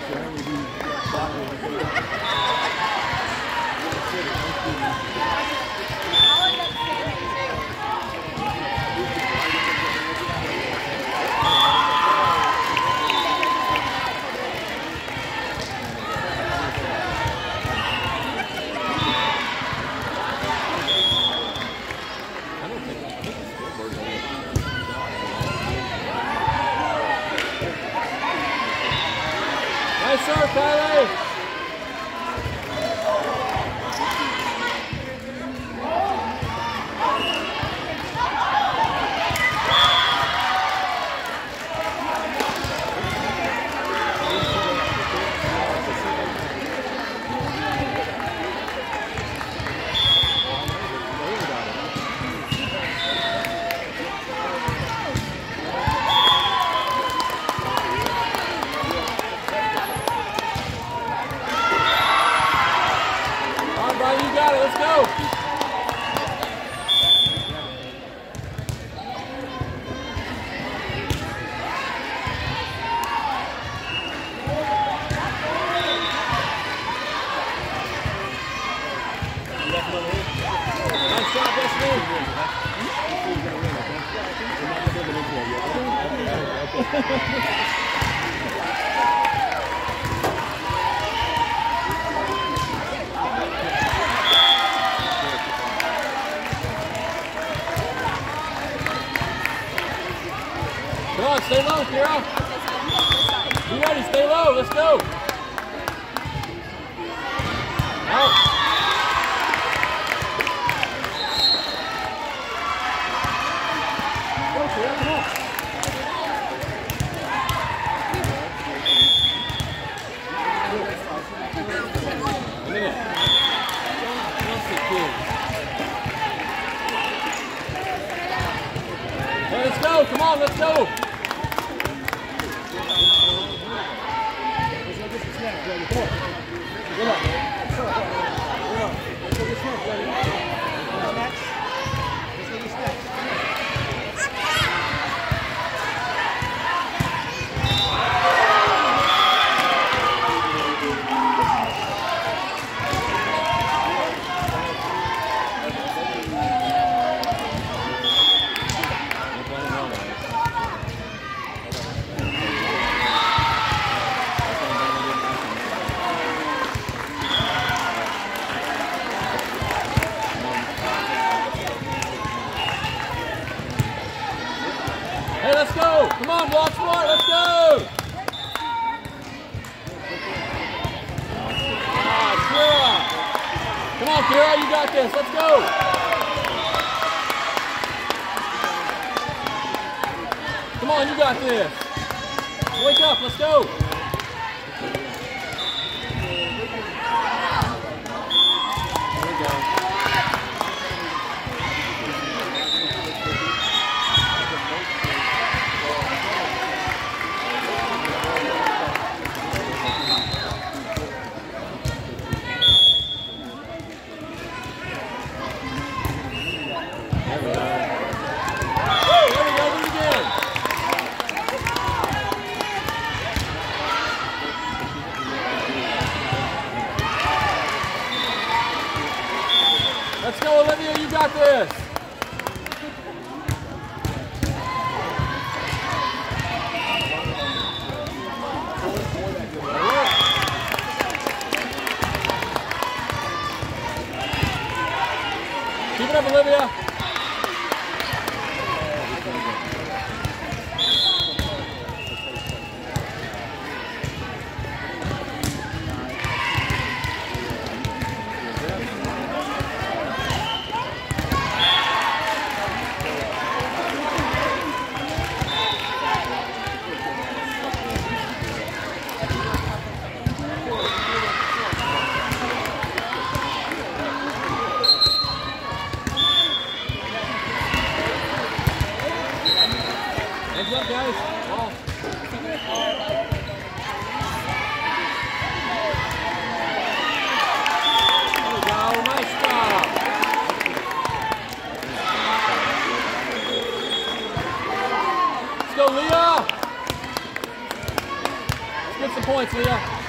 Nice serve, Kylie! You got it, let's go! Nice shot, Destiny! Come on, stay low, Kira. You ready? Stay low. Let's go. Out. Go, Kira. Come on. A minute. Hey, let's go. Come on, let's go. Hey, let's go! Come on, Blocksport, let's go! Ah, Kira! Come on, Kira, you got this, let's go! Come on, you got this! Wake up, let's go! There we go. Let's go, Olivia, you got this! Keep it up, Olivia! Hands up, guys. Ball. There we go. Nice job. Let's go, Leah. Let's get some points, Leah.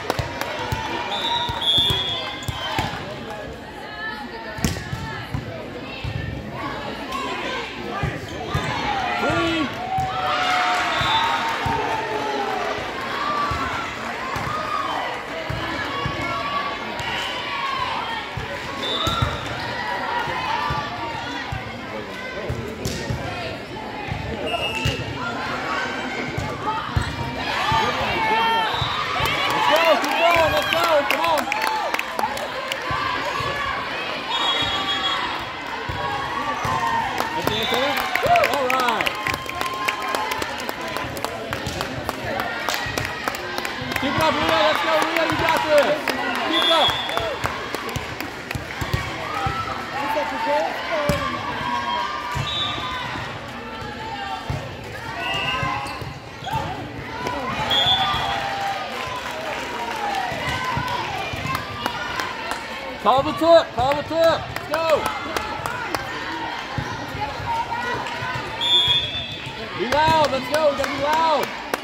Keep it up, Leah. Let's go, Leah. You got this. Keep it up. Call the tip. Call the tip. Let's go. Be loud. Let's go. We gotta be loud.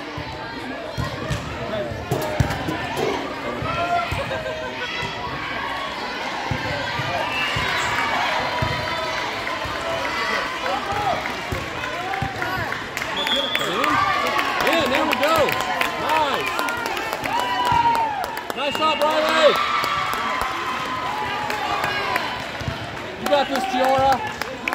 In. There we go. Nice. Nice shot, Riley. You got this, Chiora.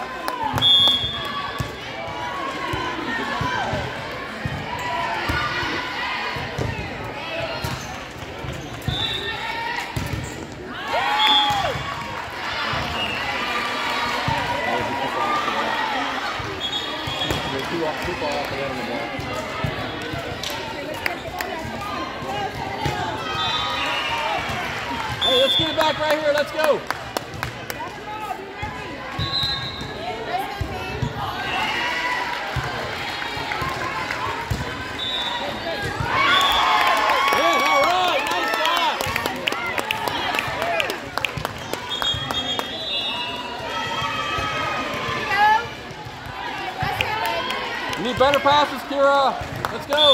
Too far off the end of the ball. Hey, let's get it back right here. Let's go. Yeah, all right. Nice shot. You need better passes, Kira. Let's go.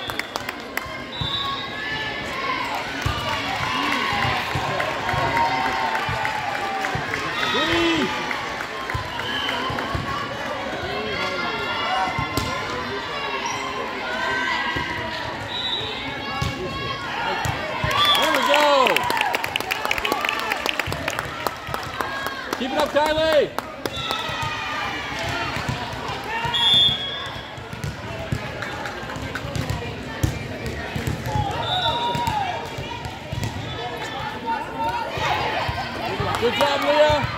Three. There we go. Keep it up, Kylie. Good job, Leah.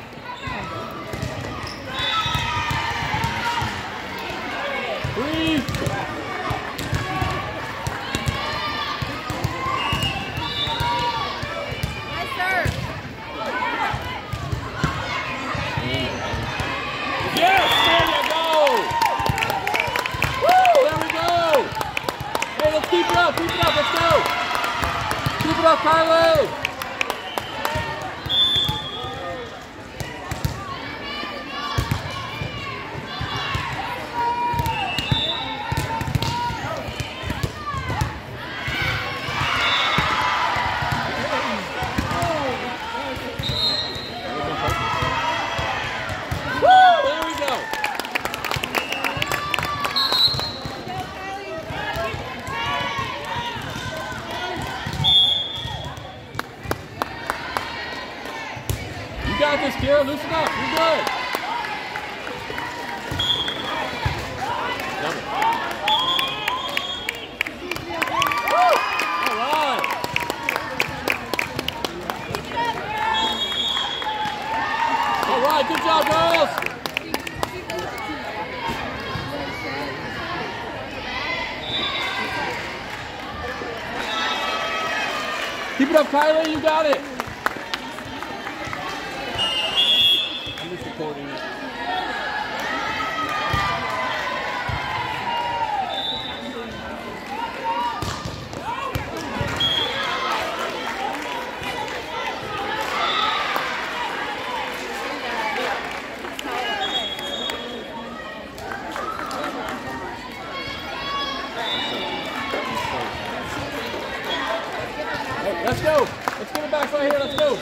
Three. Nice serve. Yes, there you go. Woo, there we go. Hey, let's keep it up, let's go. Keep it up, Kylie. You got this, Kira. Loosen up. You're good. All right. All right. Good job, girls. Keep it up, Kylie. You got it. Recording. Hey, let's go. Let's get it back right here. Let's go.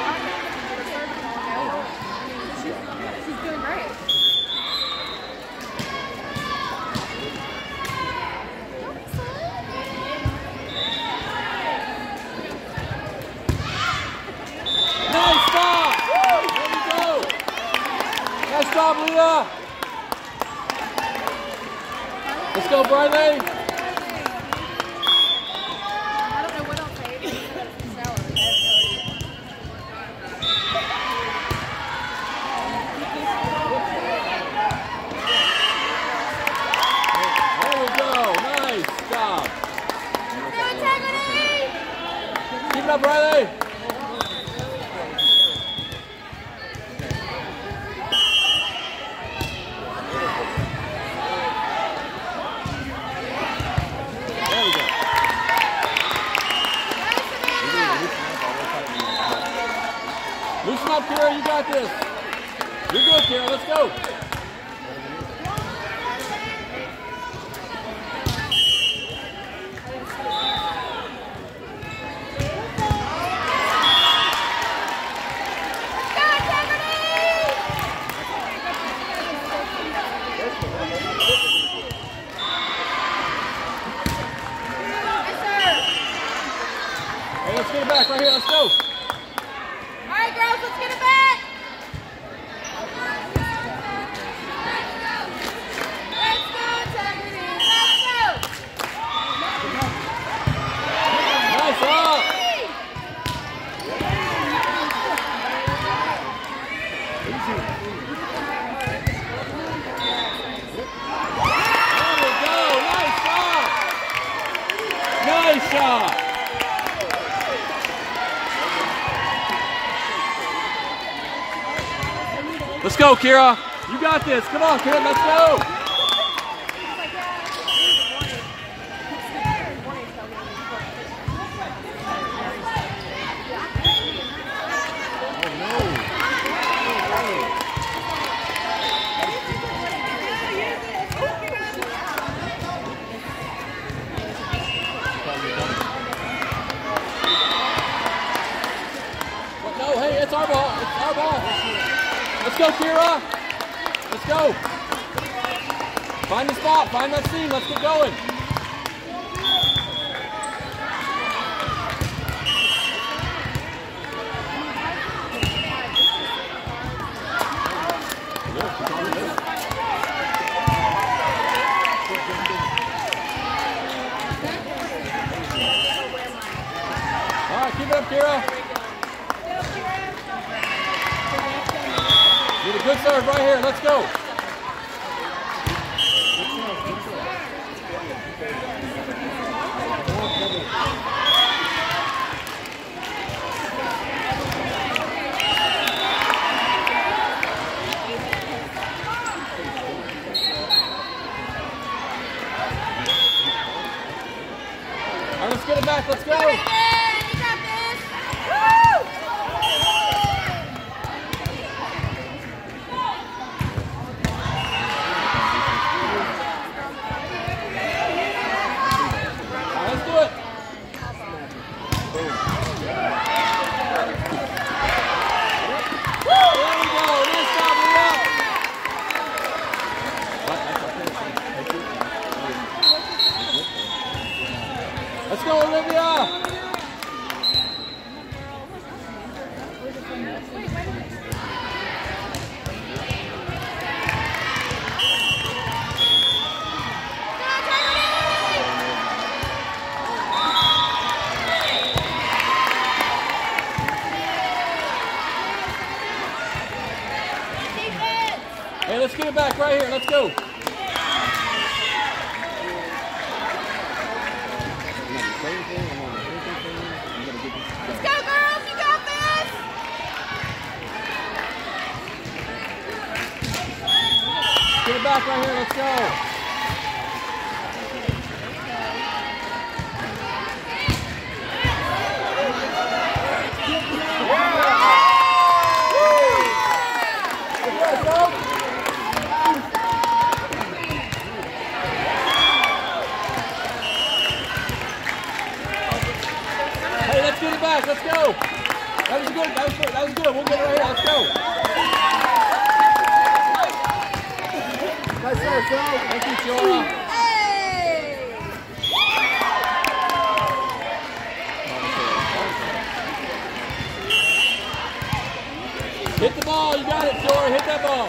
She's doing great. Nice stop. Woo! There we go. Nice job, Leah. Let's go, Briley. I don't know what I'll take. There we go. Nice job. Go, up, Riley. There we go. Loosen up, Kira. You got this. You're good, Kira. Let's go. Hey, let's get it back right here. Let's go. All right, girls, let's get it back. Let's go, Integrity. Let's go. Nice up. There we go. Nice shot. Nice shot. Let's go, Kira. You got this. Come on, Kira. Let's go. No, hey, it's our ball. It's our ball. Let's go, Kira. Let's go. Find the spot. Find that seam. Let's get going. All right, keep it up, Kira. Need a good serve right here. Let's go. All right, let's get it back. Let's go. You got this. Woo! Let's do it. There we go. Nice job, Leah. Let's go, Olivia. Hey, let's get it back right here. Let's go. Let's go, girls. You got this. Get it back right here. Let's go. Hey, let's get it back. Let's go. That was good. That was good. We'll get it right here. Let's go. Nice serve, Phil. Thank you, Fiora. Hey! Hit the ball. You got it, Fiora. Hit that ball.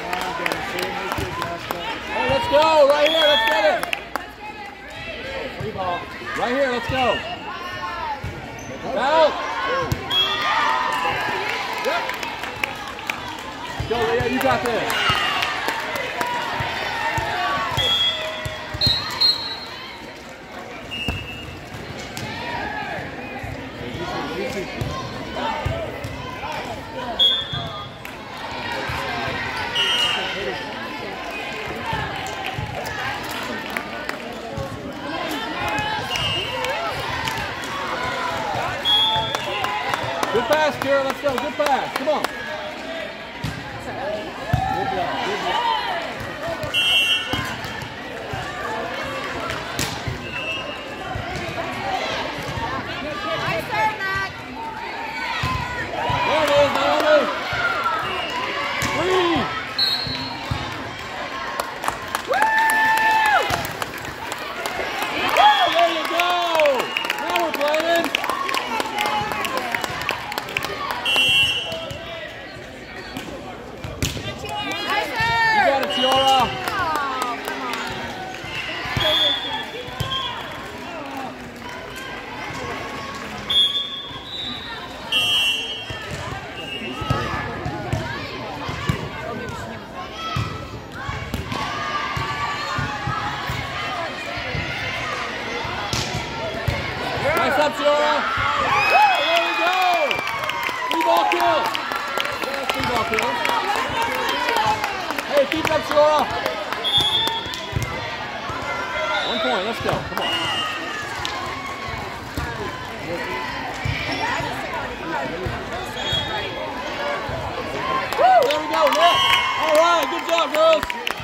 Hey, let's go. Right here. Let's get it. Free ball. Right here. Let's go. Out. Yep. Go, Leah. You got this. Good pass, Kira. Let's go. Good pass. Come on. Good job. Good job. Nice serve, Mac. There it is, Naomi. 3. There you go. Now we're playing. Nice serve. You got it, Ciara. Oh, come on. Nice up, Ciara. There we go. 3-ball kill. Yeah, 3-ball kill. Hey, keep up, Ciara. 1 point. Let's go. Come on. Woo, there we go. Net. All right. Good job, girls.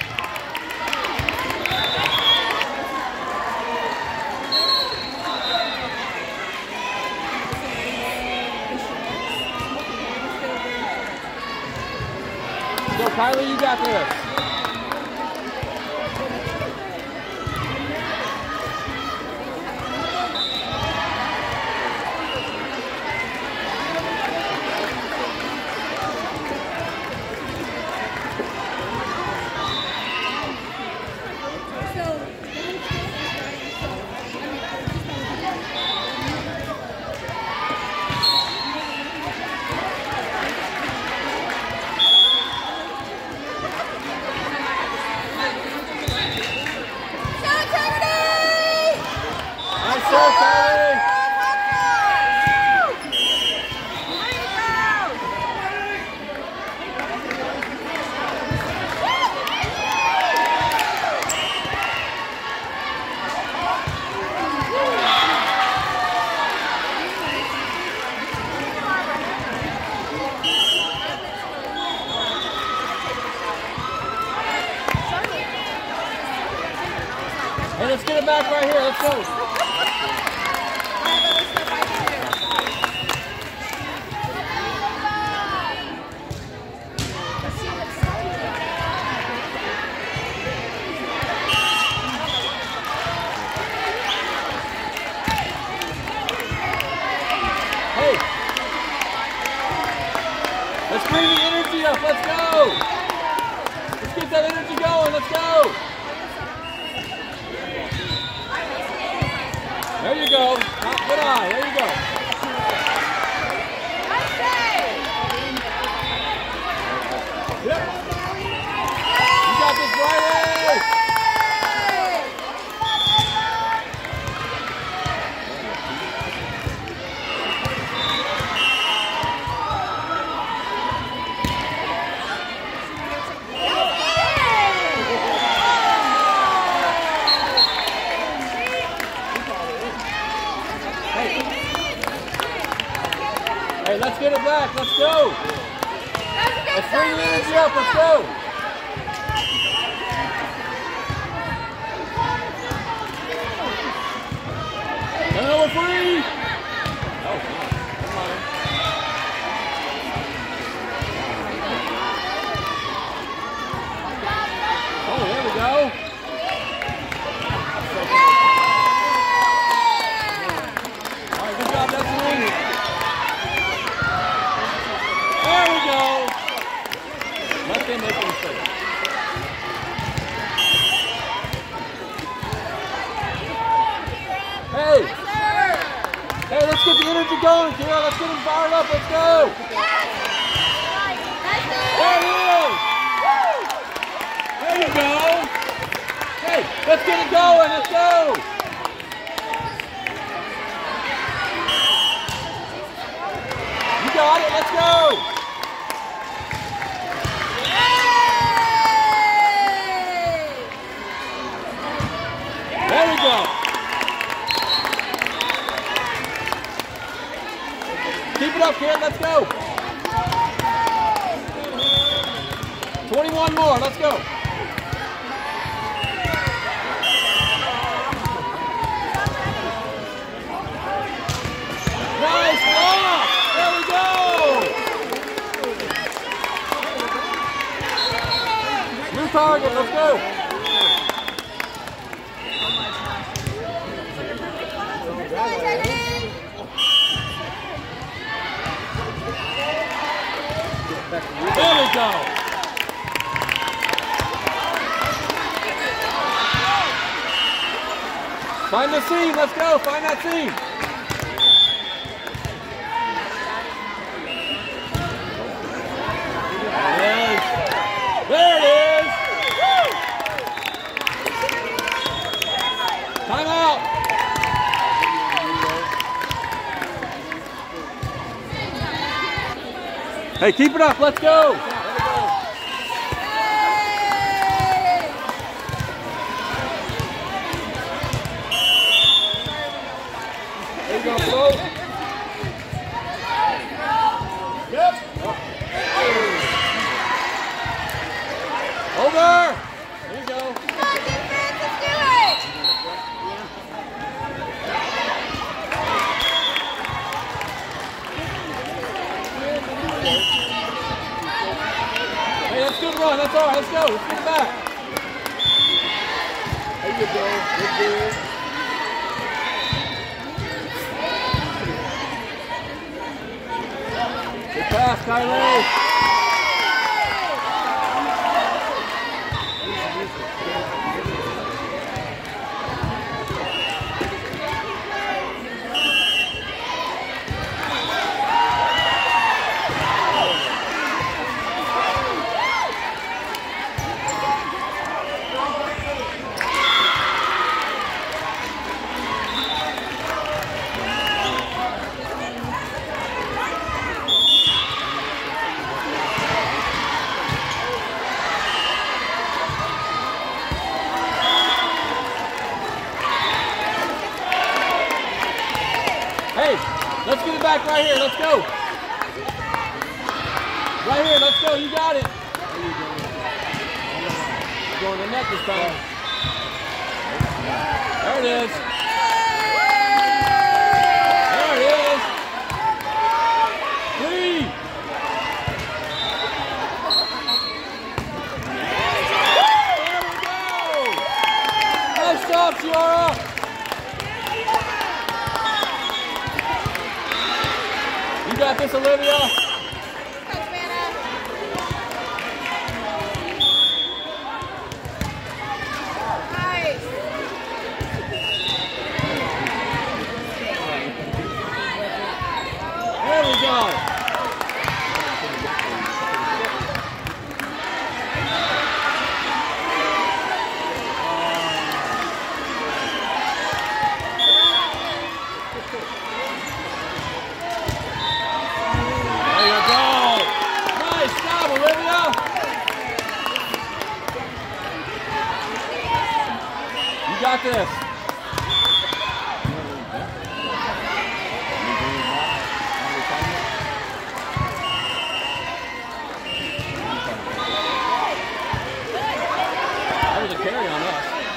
Go, Kylie, you got this. Nice serve, Kylie. Hey, let's get it back right here. Let's go. Hey, let's bring the energy up. Let's go. Let's get that energy going. Let's go. There you go. Good eye. There you go. Yep. You got this, Riley. Hey, let's get it back. Let's go. Let's bring the energy up. Let's go. Number 3. Oh, come on. Oh, there we go. All right, good job. That's the lead. There we go. Let them make a mistake. Hey. Hey, let's get the energy going, Kira. Let's get them fired up. Let's go. There it is. There you go. Hey, let's get it going. Let's go. got it. Let's go. There we go. Keep it up, kid. Let's go. 21 more. Let's go. Nice block. There we go. New target. Let's go. There we go. Find the seam. Let's go. Find that seam. There it is. Time out. Hey, keep it up. Let's go. There you go, Flo. Yep. Over. There you go. Come on, defense, let's do it. Hey, that's a good run. That's all right. Let's go. Let's get it back. There you go. Good. Good pass, Kylie. Hey, let's get it back right here. Let's go. Right here. Let's go. You got it. Going to the net this time. There it is. There it is. 3. There we go. Nice job, Ciara. You got this, Olivia. Nice. There we go. There you go. Nice job, Olivia. You got this. That was a carry on us.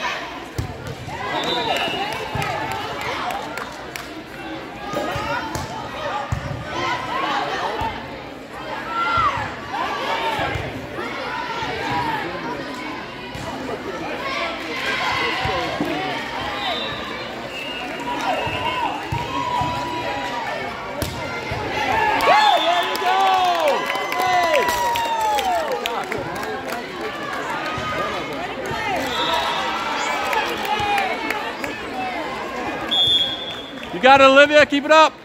You got it, Olivia. Keep it up.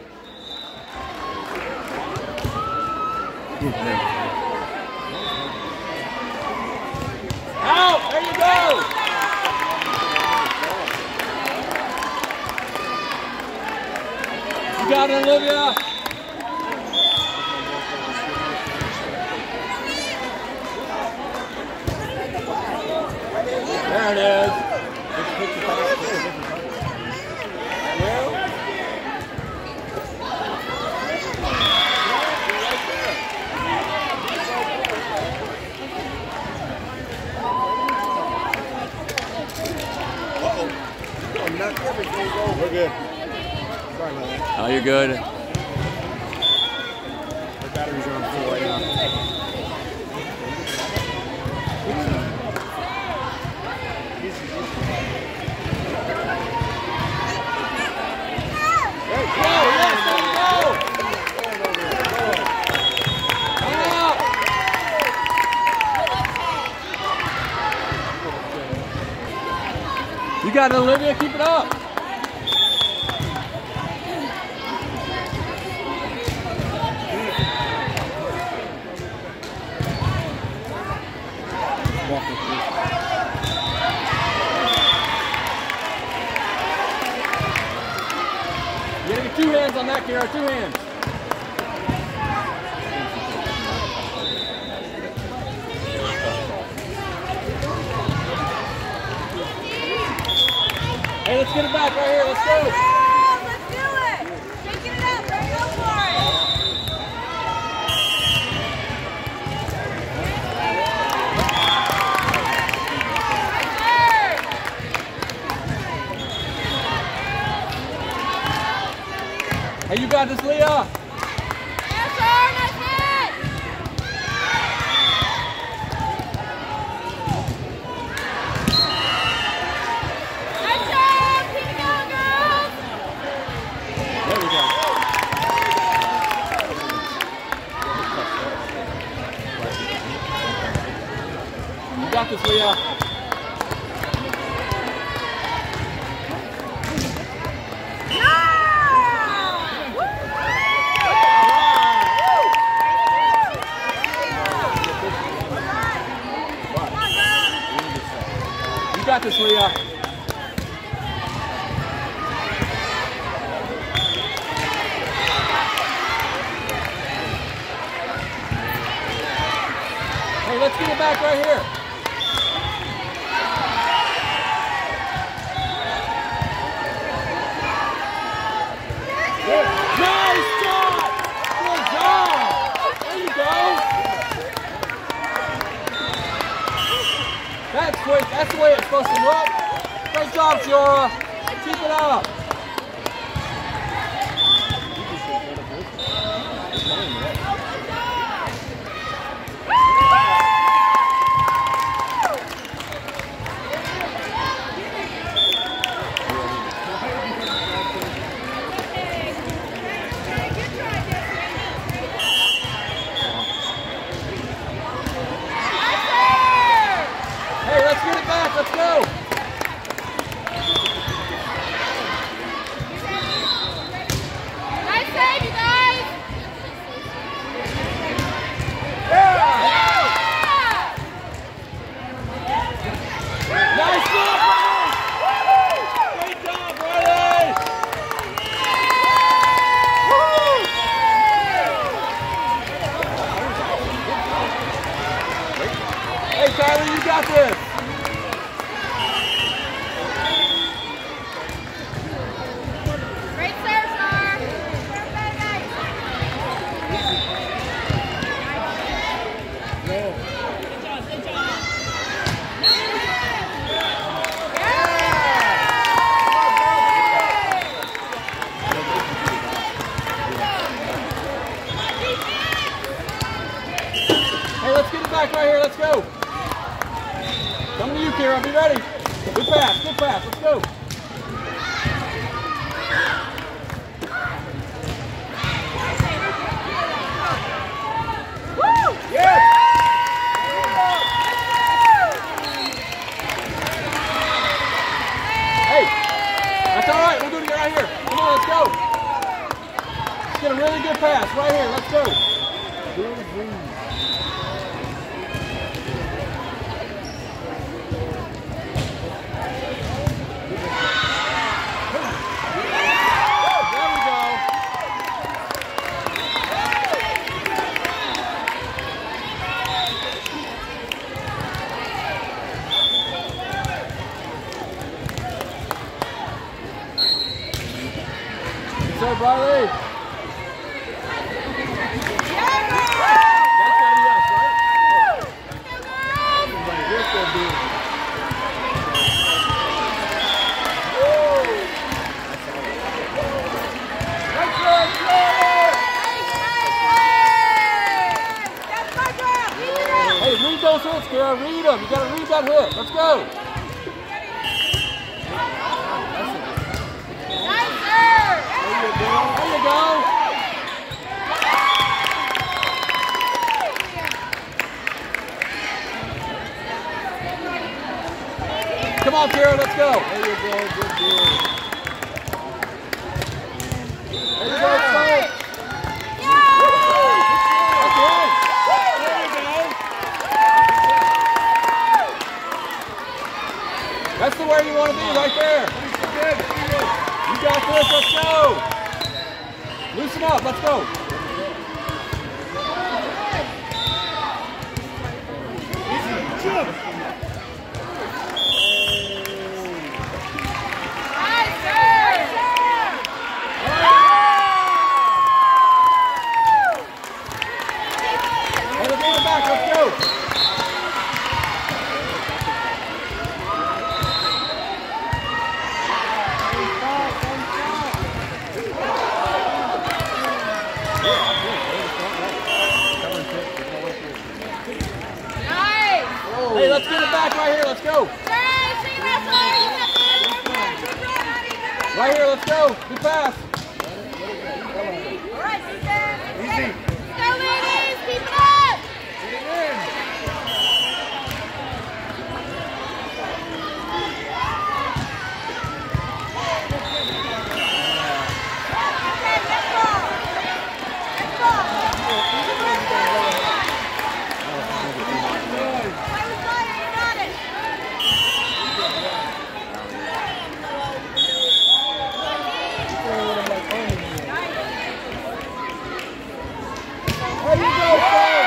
Out. There you go. You got it, Olivia. There it is. We're good. Sorry about that. Oh, you're good. The batteries are on full right now. You got it, Olivia. Keep it up. You gotta get 2 hands on that, Kara. 2 hands. Hey, let's get it back right here. Let's go. Let's do it. Shaking it up. Let's go for it. Hey, you got this, Leah. Yes, sir. Nice hit. Nice job. Keep it going, girls. There we go. You got this, Leah. You got this, Leah. Hey, let's get it back right here. Nice shot! Good job! There you go. That's the way it's supposed to look. Great job, Fiora. Keep it up. Hey, let's get it back. Let's go. Nice save, you guys. Nice job, Riley. Great job, Riley. Hey, Tyler, you got this. Great serve, sir. Hey, let's get it back right here. Let's go. Coming to you, Kara. Be ready. Good pass. Good pass. Let's go. Woo! Yeah. Hey, that's all right. We'll do it again right here. Come on, let's go. Let's get a really good pass right here. Let's go. There we go. three. That's gotta be us, right? Somebody here could be. Hey, read those hits, Kara. Read them. You gotta read that hit. Let's go. There you go. Come on, Kara, let's go. There you go, good deal. There you go, Frank. That's the way you want to be, right there. You got this, let's go. Loosen up, let's go. Hey, let's get it back right here. Let's go. Right here. Let's go. Good pass. All right, easy. Go, ladies. Keep it up. Get it in. Okay, next ball. Next ball. There you go, Frank.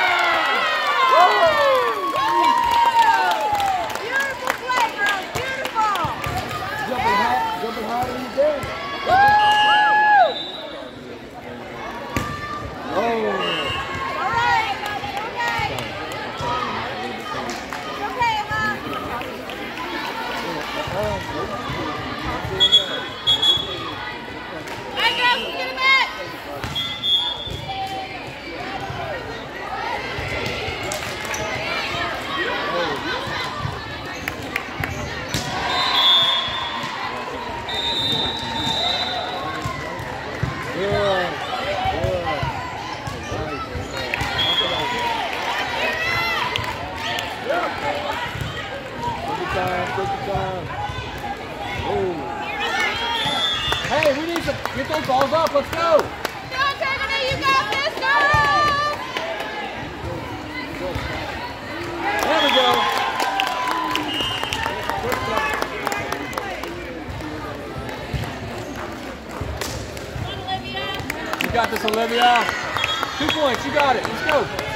Beautiful play, girls. Beautiful. Jumping higher than you did. Oh. All right. Okay. Okay, Emma. Hey, girls, let's get it back. Hey, we need to get those balls up. Let's go. Go, Tiffany, you got this, girls. There we go. You got this, Olivia. 2 points. You got it. Let's go.